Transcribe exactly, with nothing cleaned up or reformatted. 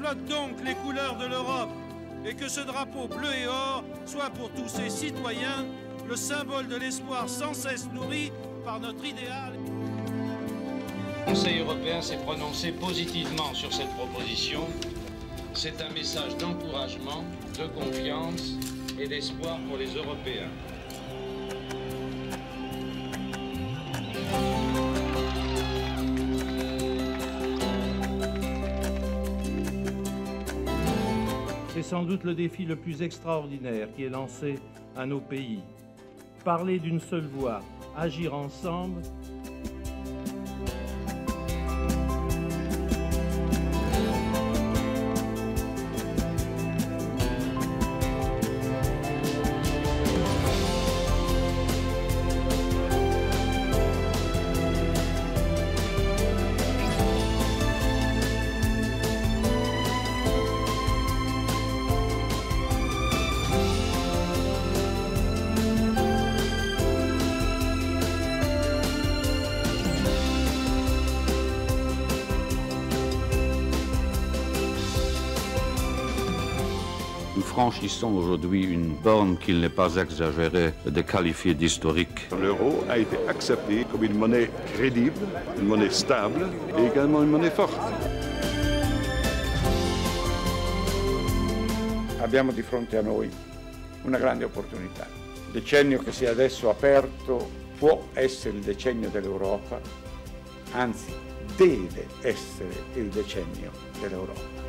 flotte donc les couleurs de l'Europe et que ce drapeau bleu et or soit pour tous ses citoyens le symbole de l'espoir sans cesse nourri par notre idéal. Le Conseil européen s'est prononcé positivement sur cette proposition. C'est un message d'encouragement, de confiance et d'espoir pour les Européens. C'est sans doute le défi le plus extraordinaire qui est lancé à nos pays. Parler d'une seule voix, agir ensemble. Nous franchissons aujourd'hui une borne qu'il n'est pas exagéré de qualifier d'historique. L'euro a été accepté comme une monnaie crédible, une monnaie stable et également une monnaie forte. Abbiamo di fronte a noi una grande opportunità. Il decennio che si è adesso aperto può essere il decennio dell'Europa, anzi deve essere il decennio dell'Europa.